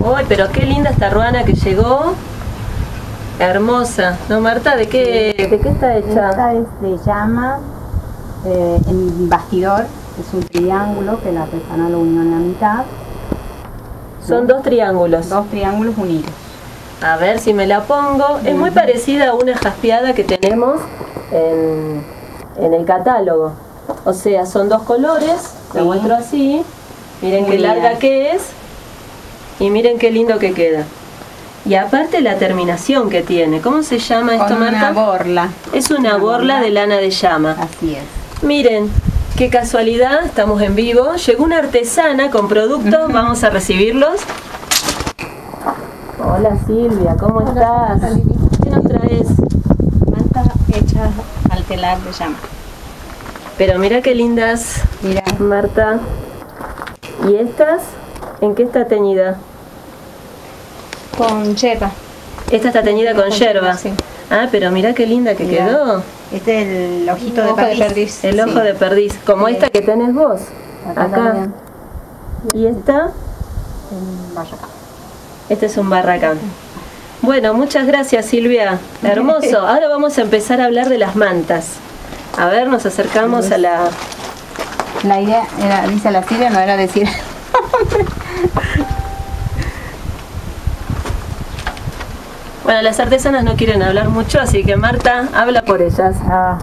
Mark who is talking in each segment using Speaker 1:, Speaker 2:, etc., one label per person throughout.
Speaker 1: Uy, pero qué linda esta ruana que llegó. Hermosa. ¿No, Marta? ¿De qué está hecha?
Speaker 2: Esta es de llama, en bastidor, es un triángulo que la artesana lo unió en la mitad.
Speaker 1: Son dos triángulos.
Speaker 2: Dos triángulos unidos.
Speaker 1: A ver si me la pongo. Es muy parecida a una jaspeada que tenemos en el catálogo. O sea, son dos colores. La muestro así. Miren qué larga que es. Y miren qué lindo que queda. Y aparte la terminación que tiene. ¿Cómo se llama esto, Marta?
Speaker 2: Una borla.
Speaker 1: Es una borla de lana de llama.
Speaker 2: Así es.
Speaker 1: Miren, qué casualidad, estamos en vivo. Llegó una artesana con productos, vamos a recibirlos. Hola Silvia, ¿cómo estás? ¿Qué nos traes?
Speaker 2: Mantas hechas al telar de llama.
Speaker 1: Pero mira qué lindas,
Speaker 2: Mira.
Speaker 1: Marta. ¿Y estas? ¿En qué está teñida?
Speaker 2: Con yerba.
Speaker 1: Esta está teñida con yerba.
Speaker 2: Sí.
Speaker 1: Ah, pero mira qué linda que
Speaker 2: Mirá.
Speaker 1: quedó.
Speaker 2: Este es el ojito de perdiz.
Speaker 1: El ojo de perdiz, como
Speaker 2: Sí.
Speaker 1: esta que tenés vos. Acá.
Speaker 2: también.
Speaker 1: ¿Y esta?
Speaker 2: En Barracán.
Speaker 1: Este es un barracán. Bueno, muchas gracias Silvia. Hermoso. Ahora vamos a empezar a hablar de las mantas. A ver, nos acercamos a la...
Speaker 2: La idea era, dice la Silvia, no era decir.
Speaker 1: Bueno, las artesanas no quieren hablar mucho, así que Marta, habla por ellas.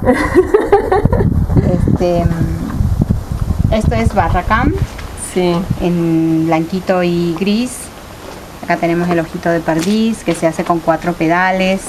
Speaker 2: Esto es Barracán,
Speaker 1: Sí.
Speaker 2: en blanquito y gris. Acá tenemos el ojito de perdiz que se hace con 4 pedales.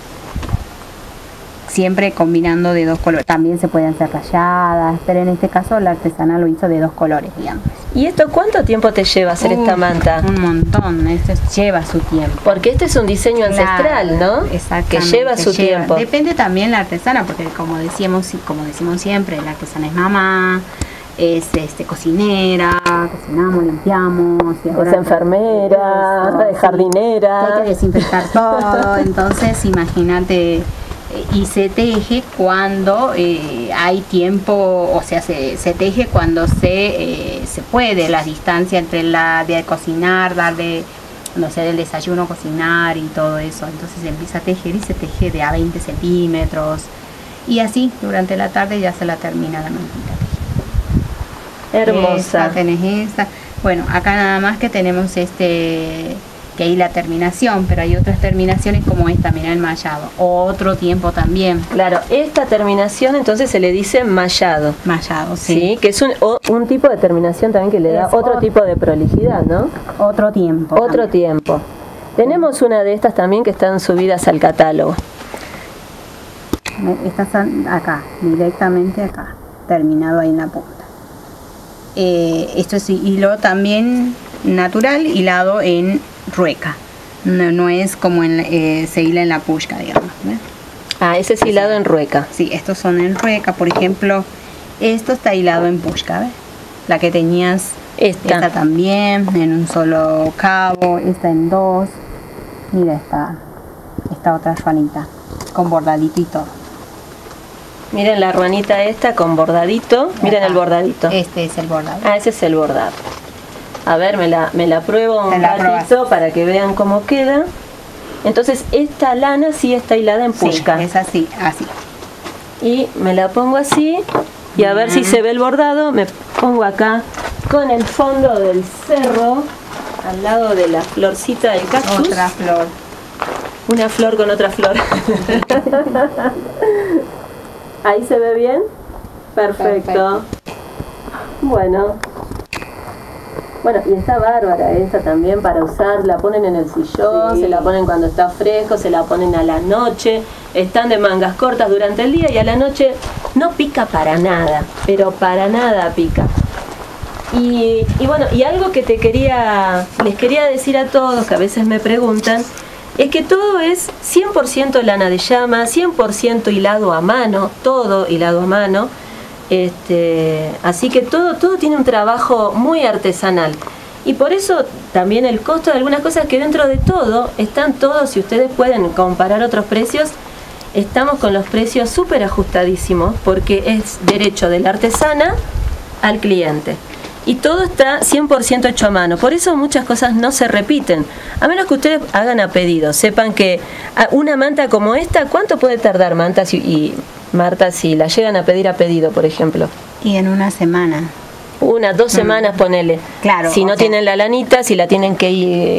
Speaker 2: Siempre combinando de 2 colores. También se pueden hacer rayadas, pero en este caso la artesana lo hizo de 2 colores, digamos.
Speaker 1: ¿Y esto cuánto tiempo te lleva hacer esta manta?
Speaker 2: Un montón, esto lleva su tiempo.
Speaker 1: Porque este es un diseño ancestral, ¿no?
Speaker 2: Exactamente.
Speaker 1: Que lleva su tiempo.
Speaker 2: Depende también la artesana, porque como decimos siempre, la artesana es mamá, es cocinera, cocinamos, limpiamos, y ahora
Speaker 1: Es enfermera, es jardinera.
Speaker 2: hay que desinfectar todo, entonces imagínate. Y se teje cuando hay tiempo, o sea, se teje cuando se puede, la distancia entre la de cocinar, darle, no sé, del desayuno, cocinar y todo eso. Entonces se empieza a tejer y se teje de a 20 centímetros. Y así, durante la tarde ya se la termina la mantita.
Speaker 1: Hermosa.
Speaker 2: Esta, tenés esta. Bueno, acá nada más que tenemos que hay la terminación, pero hay otras terminaciones como esta, mira el mallado, otro tiempo también.
Speaker 1: Claro, esta terminación entonces se le dice mallado.
Speaker 2: Mallado,
Speaker 1: Sí,
Speaker 2: sí.
Speaker 1: que es un tipo de terminación también que le da
Speaker 2: Es
Speaker 1: otro tipo de prolijidad, ¿no?
Speaker 2: Otro tiempo.
Speaker 1: Otro
Speaker 2: también.
Speaker 1: tiempo. Tenemos una de estas también que están subidas al catálogo.
Speaker 2: Estas están acá, directamente acá, terminado ahí en la punta. Esto es hilo también natural, hilado en rueca. No es como se hila en la pushka, digamos. ¿Ves?
Speaker 1: Ah, ese es hilado en rueca.
Speaker 2: Sí, estos son en rueca. Por ejemplo, esto está hilado en pushka, ¿ves? La que tenías, esta también, en un solo cabo, esta en 2. Mira esta otra ruanita, con bordadito y todo.
Speaker 1: Miren la ruanita esta con bordadito. Miren el bordadito.
Speaker 2: Este es el bordado.
Speaker 1: Ah, ese es el bordado. A ver, me la pruebo un ratito para que vean cómo queda. Entonces esta lana sí está hilada en pushka.
Speaker 2: Sí, es así, así.
Speaker 1: Y me la pongo así y a ver si se ve el bordado. Me pongo acá con el fondo del cerro, al lado de la florcita del cactus.
Speaker 2: Otra flor.
Speaker 1: Una flor con otra flor. ¿Ahí se ve bien? Perfecto. Bueno, y está bárbara esta también para usar. La ponen en el sillón, se la ponen cuando está fresco, se la ponen a la noche. Están de mangas cortas durante el día y a la noche no pica para nada, pero para nada pica. Y bueno, y algo que les quería decir a todos, que a veces me preguntan, es que todo es 100% lana de llama, 100% hilado a mano, todo hilado a mano. Así que todo tiene un trabajo muy artesanal. Y por eso también el costo de algunas cosas, que dentro de todo están todos, si ustedes pueden comparar otros precios, estamos con los precios súper ajustadísimos, porque es derecho de la artesana al cliente. y todo está 100% hecho a mano. Por eso muchas cosas no se repiten. A menos que ustedes hagan a pedido. Sepan que una manta como esta, ¿cuánto puede tardar, Marta, si la llegan a pedir a pedido, por ejemplo?
Speaker 2: Y en una semana.
Speaker 1: 2 semanas, ponele.
Speaker 2: Claro.
Speaker 1: Si no tienen la lanita, si la tienen que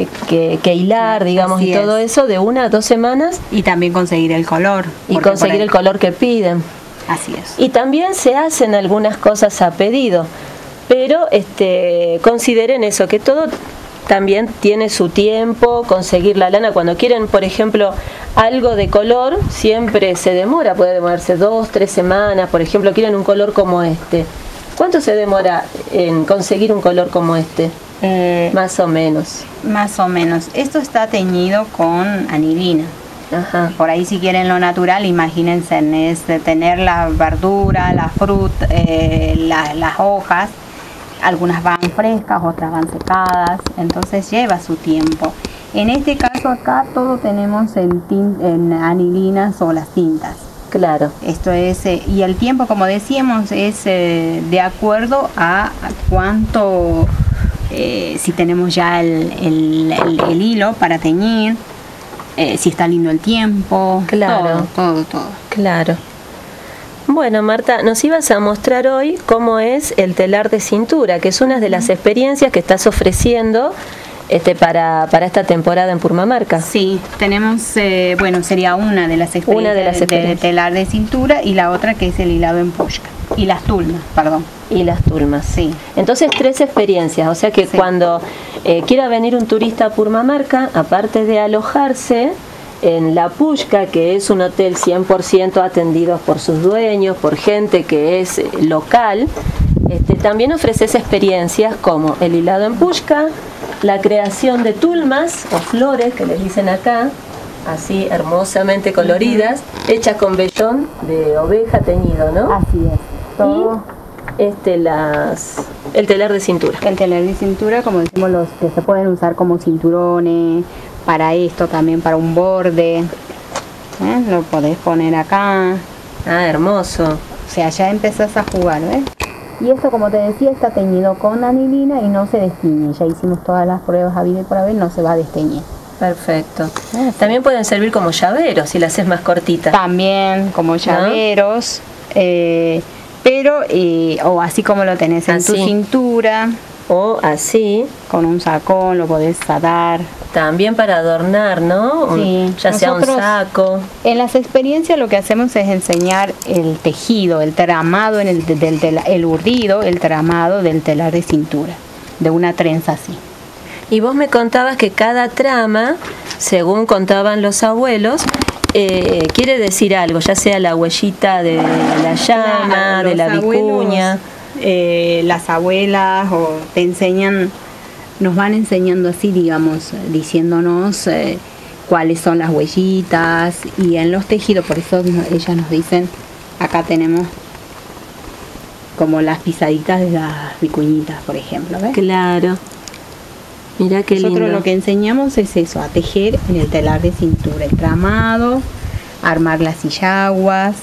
Speaker 1: hilar, digamos, y todo eso, de 1 a 2 semanas.
Speaker 2: Y también conseguir el color.
Speaker 1: Y conseguir el color que piden.
Speaker 2: Así es.
Speaker 1: Y también se hacen algunas cosas a pedido. Pero consideren eso, que todo también tiene su tiempo. Conseguir la lana, cuando quieren, por ejemplo, algo de color, siempre se demora. Puede demorarse 2, 3 semanas. Por ejemplo, quieren un color como este. ¿Cuánto se demora en conseguir un color como este? Más o menos.
Speaker 2: Más o menos. Esto está teñido con anilina.
Speaker 1: Ajá.
Speaker 2: Por ahí, si quieren lo natural, imagínense, es de tener la verdura, la fruta, las hojas. Algunas van frescas, otras van secadas. Entonces lleva su tiempo. En este caso acá todo tenemos en anilinas o las tintas.
Speaker 1: Claro.
Speaker 2: Esto es, y el tiempo, como decíamos, es de acuerdo a cuánto, si tenemos ya el hilo para teñir, si está lindo el tiempo,
Speaker 1: claro.
Speaker 2: todo.
Speaker 1: Claro. Bueno, Marta, nos ibas a mostrar hoy cómo es el telar de cintura, que es una de las experiencias que estás ofreciendo para esta temporada en Purmamarca.
Speaker 2: Sí, tenemos, sería una de las experiencias, de telar de cintura, y la otra que es el hilado en pushka. Y las tulmas, perdón.
Speaker 1: Y las tulmas.
Speaker 2: Sí.
Speaker 1: Entonces 3 experiencias, o sea que cuando quiera venir un turista a Purmamarca, aparte de alojarse en La Pushka, que es un hotel 100% atendido por sus dueños, por gente que es local, también ofreces experiencias como el hilado en pushka, la creación de tulmas o flores, que les dicen acá, así hermosamente coloridas, hechas con vellón de oveja teñido, ¿no?
Speaker 2: Así es. Todo.
Speaker 1: Y el telar de cintura.
Speaker 2: El telar de cintura, como decimos, los que se pueden usar como cinturones, para esto también, para un borde. Lo podés poner acá.
Speaker 1: Ah, hermoso.
Speaker 2: O sea, ya empezás a jugar, ¿ves? Y esto, como te decía, está teñido con anilina y no se desteñe. Ya hicimos todas las pruebas habidas y por haber, no se va a desteñir.
Speaker 1: Perfecto. También pueden servir como llaveros si las haces más cortitas.
Speaker 2: También como llaveros, pero o así como lo tenés en tu cintura.
Speaker 1: O así.
Speaker 2: Con un sacón lo podés atar.
Speaker 1: También para adornar, ¿no?
Speaker 2: Sí.
Speaker 1: Ya sea un saco.
Speaker 2: En las experiencias lo que hacemos es enseñar el tejido, el tramado, el urdido, el tramado del telar de cintura, de una trenza así.
Speaker 1: Y vos me contabas que cada trama, según contaban los abuelos, quiere decir algo, ya sea la huellita de la llama, de la vicuña.
Speaker 2: Las abuelas te enseñan, nos van enseñando así, digamos, diciéndonos cuáles son las huellitas, y en los tejidos, por eso ellas nos dicen, acá tenemos como las pisaditas de las vicuñitas, por ejemplo, ¿ves?
Speaker 1: Claro. Mira qué lindo.
Speaker 2: Nosotros lo que enseñamos es eso, a tejer en el telar de cintura, el tramado, armar las sillaguas.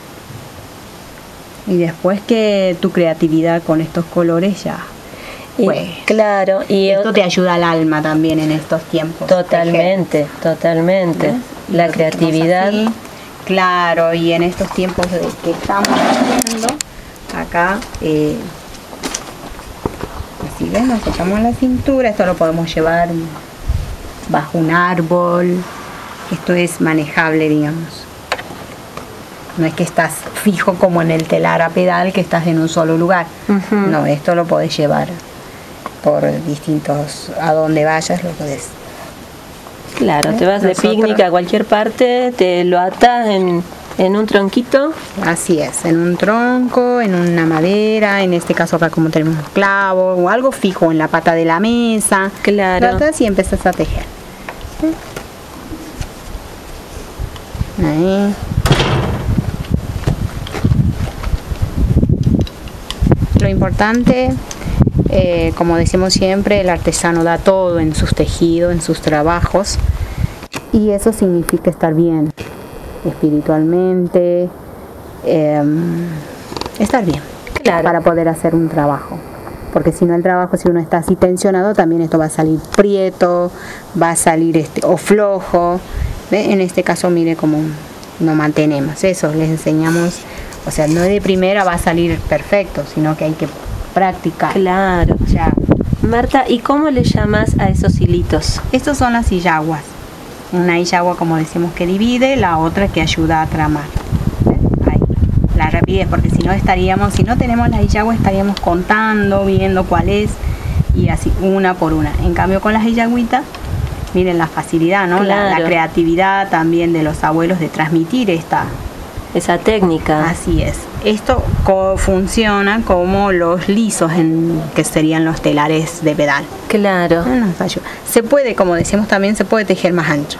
Speaker 2: Y después que tu creatividad con estos colores ya. Pues,
Speaker 1: claro. Y
Speaker 2: esto te ayuda al alma también en estos tiempos.
Speaker 1: Totalmente, totalmente. ¿Ves? La creatividad.
Speaker 2: Así, claro, y en estos tiempos que estamos haciendo, acá, así ves, nos echamos la cintura. Esto lo podemos llevar bajo un árbol. Esto es manejable, digamos. No es que estás fijo como en el telar a pedal, que estás en un solo lugar. No, esto lo podés llevar por distintos, a donde vayas lo podés.
Speaker 1: Claro, te vas de picnic a cualquier parte, te lo atas en un tronquito.
Speaker 2: Así es, en un tronco, en una madera, en este caso acá como tenemos clavos, o algo fijo en la pata de la mesa.
Speaker 1: Claro.
Speaker 2: Lo atas y empezás a tejer. Ahí. Lo importante, como decimos siempre, el artesano da todo en sus tejidos, en sus trabajos, y eso significa estar bien espiritualmente, estar bien,
Speaker 1: claro,
Speaker 2: para poder hacer un trabajo, porque si no el trabajo, si uno está así tensionado, también esto va a salir prieto, va a salir o flojo. ¿Ve? En este caso, mire cómo nos mantenemos. Eso, les enseñamos, o sea, no de primera va a salir perfecto, sino que hay que practicar.
Speaker 1: Claro.
Speaker 2: Ya.
Speaker 1: Marta, ¿y cómo le llamas a esos hilitos?
Speaker 2: Estos son las hiyaguas. Una hiyagua, como decimos, que divide, la otra que ayuda a tramar. Ahí, la rapidez, porque si no tenemos la hiyagua, estaríamos contando, viendo cuál es, y así, una por una. En cambio, con las hiyagüitas, miren la facilidad, ¿no?
Speaker 1: Claro.
Speaker 2: La creatividad también de los abuelos de transmitir
Speaker 1: esa técnica.
Speaker 2: Así es. Esto funciona como los lisos, que serían los telares de pedal.
Speaker 1: Claro.
Speaker 2: Se puede, como decimos también, se puede tejer más ancho.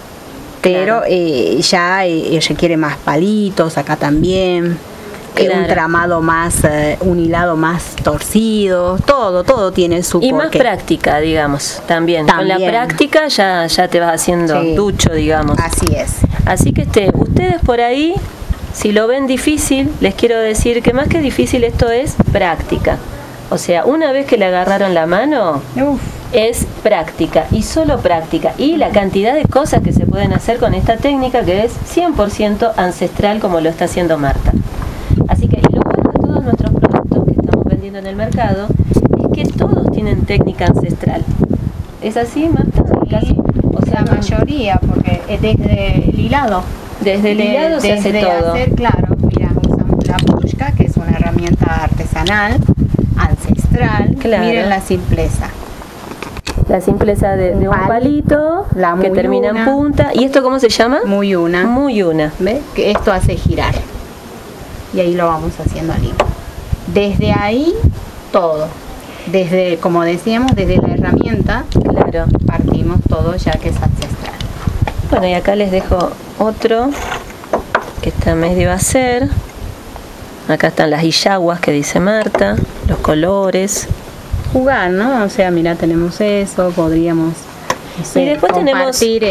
Speaker 2: Pero ya requiere más palitos, acá también.
Speaker 1: Claro.
Speaker 2: Un tramado más, un hilado más torcido. Todo tiene su
Speaker 1: Y
Speaker 2: porqué.
Speaker 1: más práctica, digamos, también. Con la práctica ya te vas haciendo ducho, digamos.
Speaker 2: Así es.
Speaker 1: Así que ustedes por ahí, si lo ven difícil, les quiero decir que más que difícil esto es práctica. O sea, una vez que le agarraron la mano, es práctica y solo práctica. Y la cantidad de cosas que se pueden hacer con esta técnica que es 100% ancestral como lo está haciendo Marta. Así que, y lo bueno de todos nuestros productos que estamos vendiendo en el mercado es que todos tienen técnica ancestral. ¿Es así, Marta? Casi, o sea,
Speaker 2: la mayoría, porque desde el hilado.
Speaker 1: Desde el hilado se hace todo.
Speaker 2: Claro, mira, usamos la pushka, que es una herramienta artesanal, ancestral.
Speaker 1: Claro.
Speaker 2: Miren la simpleza.
Speaker 1: La simpleza de un palito que termina en punta. ¿Y esto cómo se llama?
Speaker 2: Muyuna.
Speaker 1: Muyuna.
Speaker 2: ¿Ves? Que esto hace girar. Y ahí lo vamos haciendo libre. Desde ahí, todo. Desde, como decíamos, desde la herramienta,
Speaker 1: claro,
Speaker 2: partimos todo ya que es ancestral.
Speaker 1: Bueno, y acá les dejo otro que está medio a hacer. Acá están las hiyaguas que dice Marta, los colores.
Speaker 2: Jugar, ¿no? O sea, mira, tenemos eso, podríamos, no sé,
Speaker 1: y después
Speaker 2: compartir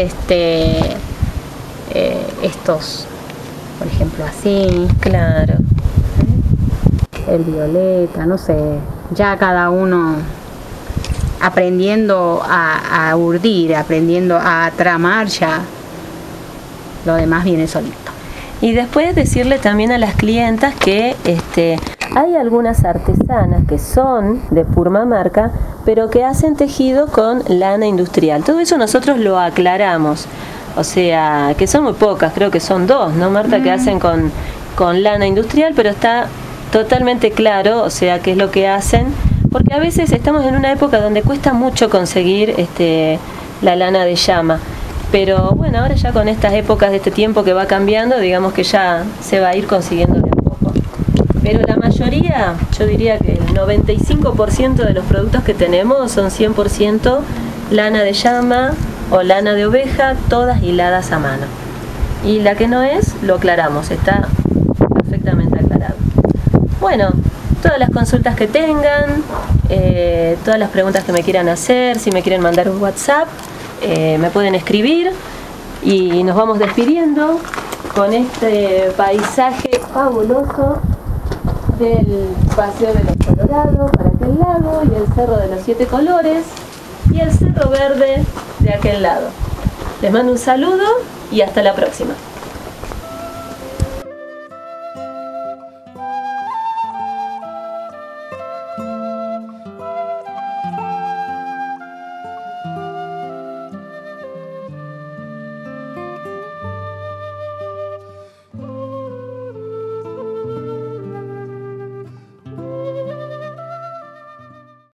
Speaker 2: estos, por ejemplo, así.
Speaker 1: Claro.
Speaker 2: El violeta, no sé, ya cada uno aprendiendo a urdir, aprendiendo a tramar, ya lo demás viene solito.
Speaker 1: Y después decirle también a las clientas que hay algunas artesanas que son de Purmamarca, pero que hacen tejido con lana industrial. Todo eso nosotros lo aclaramos. O sea, que son muy pocas, creo que son 2, ¿no, Marta? Que hacen con lana industrial, pero está totalmente claro, o sea, qué es lo que hacen. Porque a veces estamos en una época donde cuesta mucho conseguir la lana de llama. Pero bueno, ahora ya con estas épocas de este tiempo que va cambiando, digamos que ya se va a ir consiguiendo de a poco. Pero la mayoría, yo diría que el 95% de los productos que tenemos son 100% lana de llama o lana de oveja, todas hiladas a mano. Y la que no es, lo aclaramos, está perfectamente aclarado. Bueno, todas las consultas que tengan, todas las preguntas que me quieran hacer, si me quieren mandar un WhatsApp, me pueden escribir y nos vamos despidiendo con este paisaje fabuloso del Paseo de los Colorados para aquel lado y el Cerro de los 7 Colores y el Cerro Verde de aquel lado. Les mando un saludo y hasta la próxima.